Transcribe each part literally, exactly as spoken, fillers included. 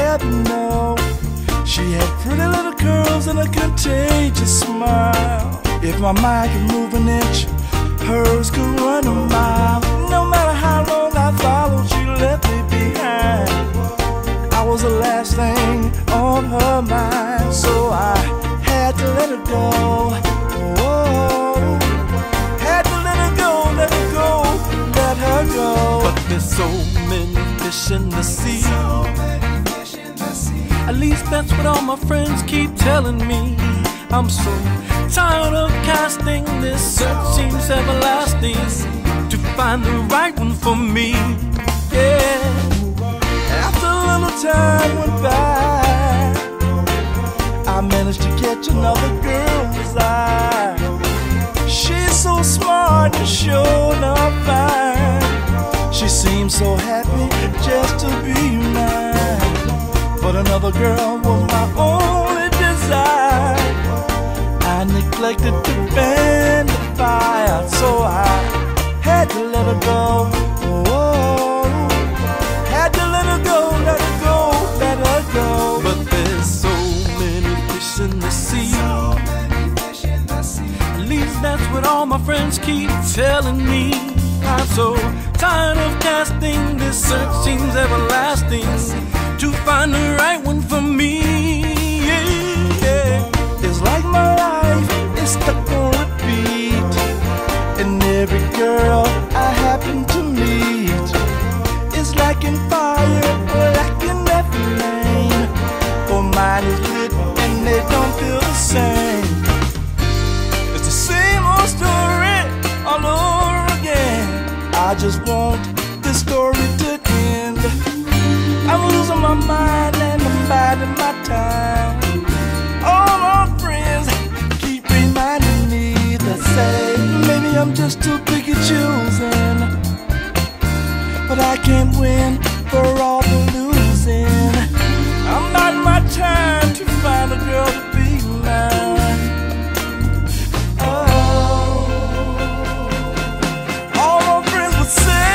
have you know, she had pretty little curls and a contagious smile. If my mind could move an inch, hers could run a mile. No matter how long I followed, she left me behind. I was the last thing on her mind, so I had to let her go. Oh, had to let her go, let her go, let her go. But there's so many fish in the sea. So many fish in the sea. At least that's what all my friends keep telling me. I'm so tired of casting, this search seems everlasting to find the right one for me. Yeah. After a little time went by, I managed to catch another girl's eye. She's so smart and sure enough fine. She seems so happy just to be mine. But another girl was my only desire. I neglected to fan the fire, so I had to let her go. Oh, had to let her go, let her go, let her go. But there's so many fish in the sea. So many fish in the sea. At least that's what all my friends keep telling me. I'm so tired of casting, this search seems everlasting to find the right one for me. Yeah, yeah. It's like my life is stuck on repeat, and every girl I happen to meet is like in fire or like in that flame. For mine is lit and they don't feel the same. It's the same old story all over again. I just want this story to end. I'm losing my mind and I'm biding my time. All my friends keep reminding me that say maybe I'm just too picky choosing, but I can't win for all the losing. I'm biding my time to find a girl to be mine. Oh, all my friends would say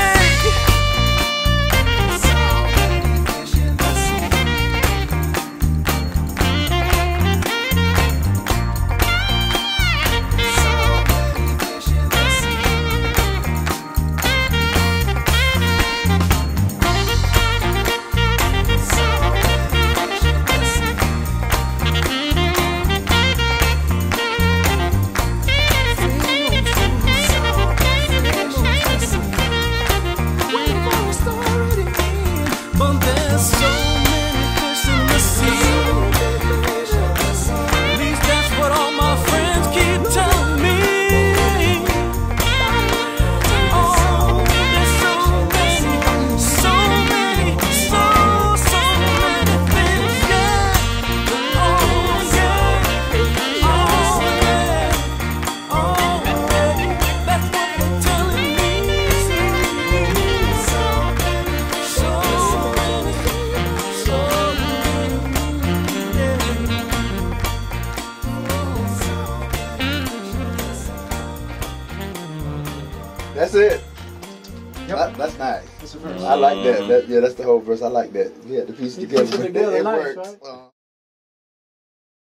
that's it. Yep. That, that's nice. That's the verse. I like that. that. Yeah, that's the whole verse. I like that. We had to piece it together. Put it together It nice, worked. right? Uh,